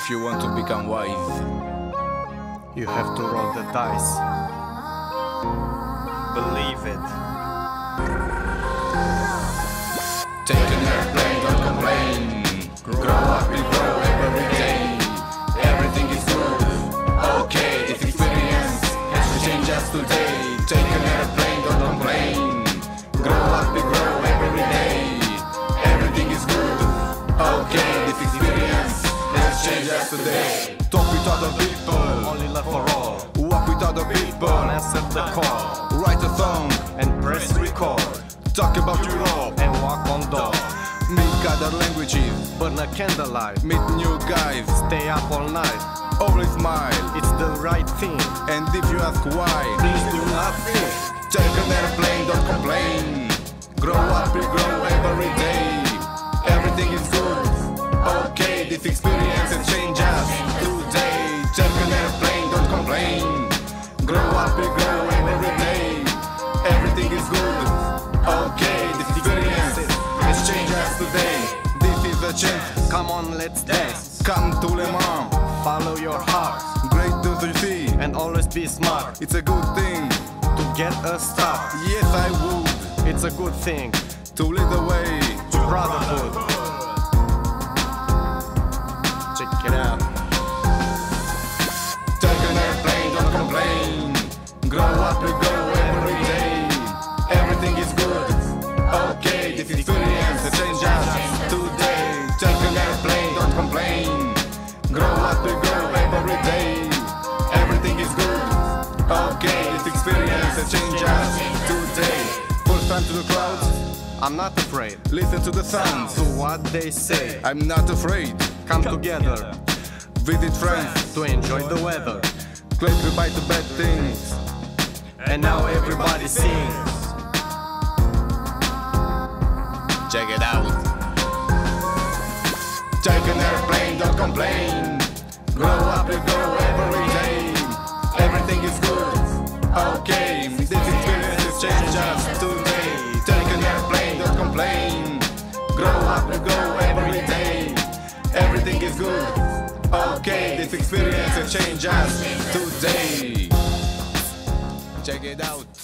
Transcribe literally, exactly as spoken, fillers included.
If you want to become wise, you have to roll the dice. Believe it. Take an airplane, don't complain. Grow up and grow every day. Everything is good, okay, this experience has to change us today. Take an airplane, don't complain. Grow up and grow every day. Everything is good, okay, this experience has to change us today. Talk with other people, Only love for all. walk with other people, Answer the call write a song, and press record. talk about Europe, And walk on door. make other languages, Burn a candlelight. meet new guys, Stay up all night. always smile. It's the right thing. And if you ask why, Please do not think. take an airplane, don't complain. Grow up and grow every day. Everything is good, okay, this experience will change us today. Take an airplane, don't complain. Grow up and grow every day. Everything is good, okay, this experience has changed us today. This is a chance, Come on, let's dance. come to Le Mans. Follow your heart Great to see, and always be smart it's a good thing. to get a start. Yes, I would, It's a good thing to lead the way. to brotherhood. Check it out. Take an airplane, don't complain. Grow up and grow every day. Everything is good, okay, this experience has changed us today. Take an airplane, don't complain. Grow up and grow every day. Everything is good, okay, this experience has changed us today. First time to the clouds, I'm not afraid listen to the sounds. to what they say. I'm not afraid, Come together visit friends. to enjoy the weather. Claim goodbye to bad things. And now everybody sings. Check it out. Take an airplane, don't complain. Grow up and grow every day. Everything is good, okay, this experience has changed us today. Take an airplane, don't complain. Grow up and grow every day. Everything is good, okay, this experience has changed us today. Check it out.